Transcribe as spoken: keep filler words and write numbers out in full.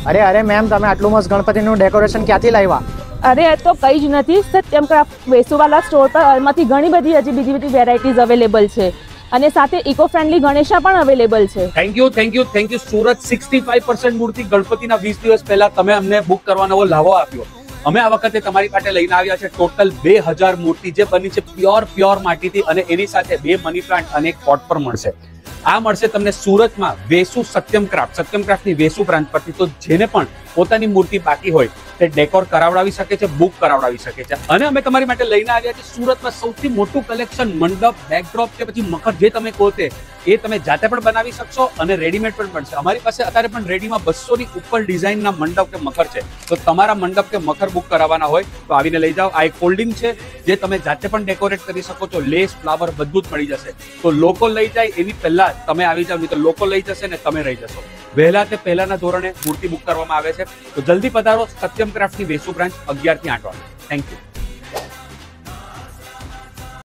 અરે અરે મેમ, તમે આટલું મસ્ત ગણપતિનું ડેકોરેશન ક્યાંથી લાવ્યા? અરે એ તો કઈ જ નથી, સત્યમ ક્રાફ્ટ વેસુવાલા સ્ટોર પર એમાંથી ઘણી બધી હજી બીજી બધી વેરાયટીઝ અવેલેબલ છે અને સાથે ઇકો ફ્રેન્ડલી ગણેશા પણ અવેલેબલ છે. Thank you thank you thank you Surat sixty five percent મૂર્તિ ગણપતિના વીસ દિવસ પહેલા તમે અમને બુક કરવાનો લાવો આપ્યો. અમે આ વખતે તમારી માટે લઈને આવ્યા છે ટોટલ બે હજાર મૂર્તિ જે બની છે પ્યોર પ્યોર માટીથી અને એની સાથે બે મની પ્લાન્ટ અને એક પોટ પર મળશે. આ મળશે તમને સુરતમાં વેસુ સત્યમ ક્રાફ્ટ સત્યમ ક્રાફ્ટની વેસુ બ્રાન્ચ પરથી. તો જેને પણ પોતાની મૂર્તિ બાકી હોય તે ડેકોર કરાવડાવી શકે છે, બુક કરાવડાવી શકે છે. અને અમે તમારી માટે લઈને આવ્યા છે સુરતમાં સૌથી મોટું કલેક્શન મંડપ, બેકડ્રોપ કે પછી મખર જે તમે કહો તે એ તમે જાતે પણ બનાવી શકશો અને રેડીમેડ પણ મળશે. અમારી પાસે અત્યારે પણ રેડીમાં બસો ની ઉપર ડિઝાઇનના મંડપ કે મખર છે. તો તમારા મંડપ કે મખર બુક કરાવવાના હોય તો આવીને લઈ જાઓ. આ એક ફોલ્ડિંગ છે જે તમે જાતે પણ ડેકોરેટ કરી શકો છો. લેસ, ફ્લાવર બધું જ મળી જશે. તો લોકો લઈ જાય એની પહેલા તમે આવી જાવ, નહીં તો લોકો લઈ જશે ને તમે રહી જશો. વહેલા તે પહેલાના ધોરણે મૂર્તિ બુક કરવામાં આવે છે. તો જલ્દી પધારો સત્યમ ક્રાફ્ટની વેસુ બ્રાન્ચ અગિયાર થી આઠ વાગે. Thank you.